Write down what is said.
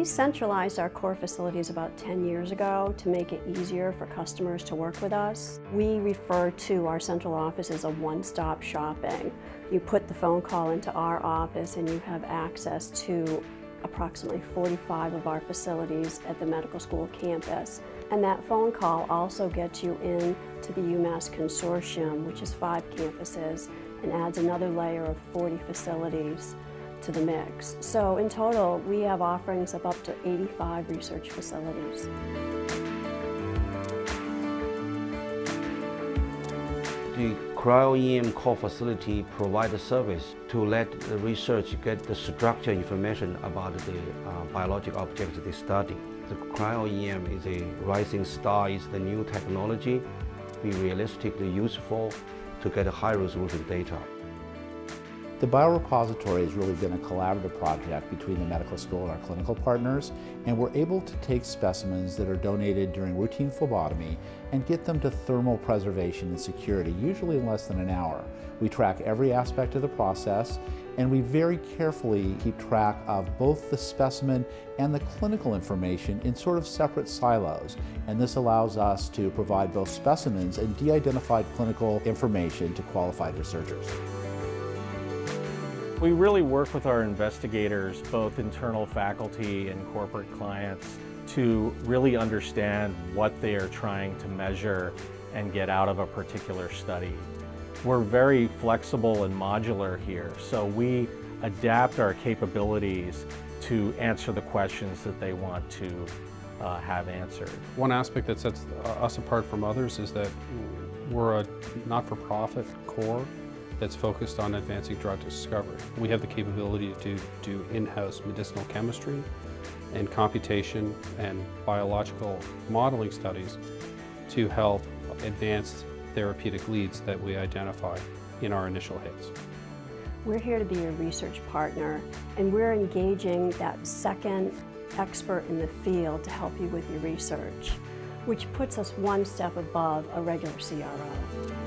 We centralized our core facilities about 10 years ago to make it easier for customers to work with us. We refer to our central office as a one-stop shopping. You put the phone call into our office and you have access to approximately 45 of our facilities at the medical school campus. And that phone call also gets you in to the UMASS Consortium, which is 5 campuses, and adds another layer of 40 facilities to the mix. So in total, we have offerings of up to 85 research facilities. The cryo-EM core facility provides a service to let the research get the structured information about the biological objects they study. The cryo-EM is a rising star, is the new technology, be realistically useful to get high-resolution data. The biorepository has really been a collaborative project between the medical school and our clinical partners, and we're able to take specimens that are donated during routine phlebotomy and get them to thermal preservation and security, usually in less than an hour. We track every aspect of the process, and we very carefully keep track of both the specimen and the clinical information in sort of separate silos. And this allows us to provide both specimens and de-identified clinical information to qualified researchers. We really work with our investigators, both internal faculty and corporate clients, to really understand what they are trying to measure and get out of a particular study. We're very flexible and modular here, so we adapt our capabilities to answer the questions that they want to have answered. One aspect that sets us apart from others is that we're a not-for-profit core that's focused on advancing drug discovery. We have the capability to do in-house medicinal chemistry and computation and biological modeling studies to help advance therapeutic leads that we identify in our initial hits. We're here to be your research partner, and we're engaging that second expert in the field to help you with your research, which puts us one step above a regular CRO.